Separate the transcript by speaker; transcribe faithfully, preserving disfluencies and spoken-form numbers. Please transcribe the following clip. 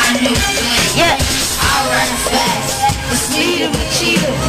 Speaker 1: Yeah, I run fast. It's me, the cheetah.